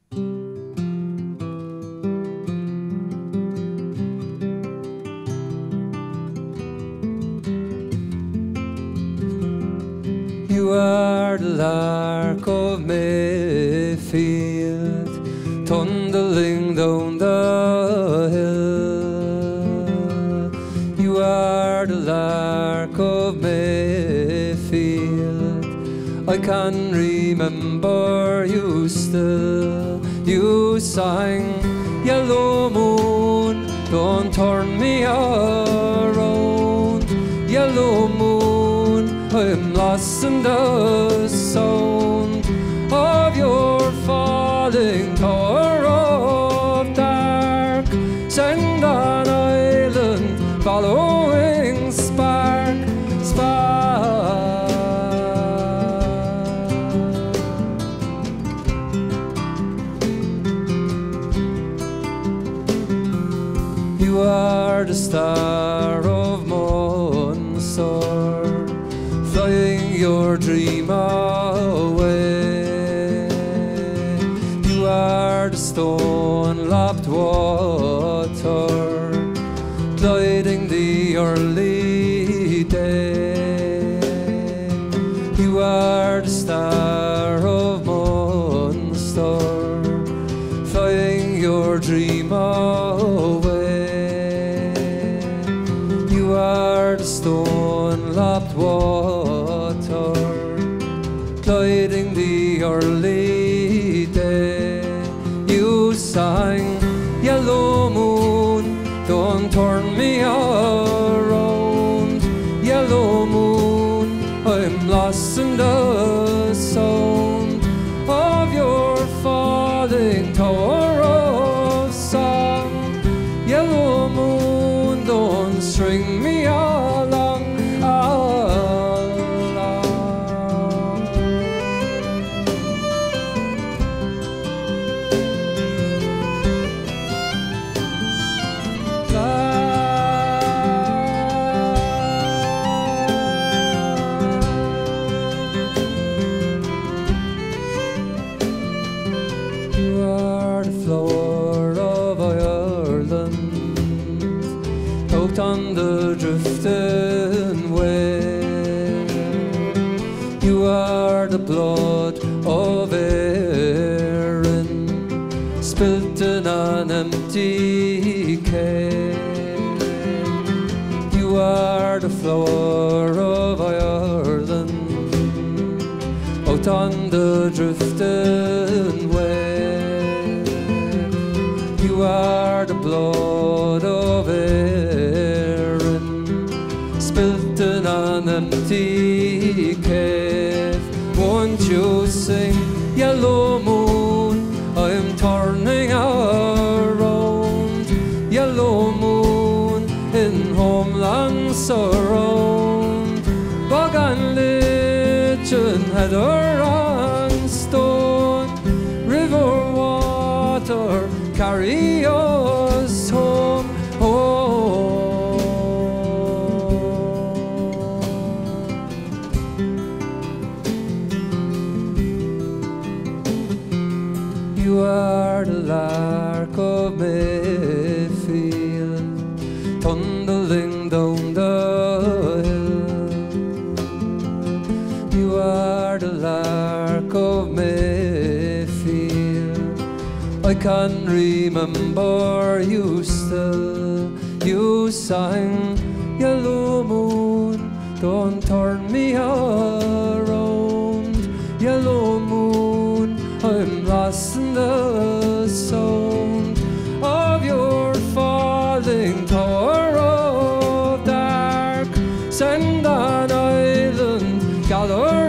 You are the lark of Mayfield, trundling down the hill. You are the lark of Mayfield, I can remember you still. You sang, yellow moon, don't turn me around. Yellow moon, I'm lost in the sound of your falling tower of dark. Send an island following spark, spark. You are the star of Monster, flying your dream away. You are the stone-lapped water, gliding the early day. You are the star of Monster, flying your dream away. You are the stone-lapped water, gliding the early day. You sang, yellow moon, don't turn me around. Yellow moon, I'm lost in the sound of your falling tower of song. Yellow moon, don't string me along, You are the flower of Ireland, out on the drifting wave. You are the blood of Erin, spilt in an empty cave. You are the flower of Ireland, out on the drifting wave. You are the blood of Erin, spilt in an empty cave. Won't you sing, yellow moon, I'm turning around. Yellow moon, in homeland surround. Bog and lich and heather and stone, river water, carry us home, home. You are the lark of Mayfield, trundling down the hill. You are the lark of Mayfield, I can remember you still. You sang, yellow moon, don't turn me around. Yellow moon, I'm lost in the sound of your falling tower of dark. Send an island, gather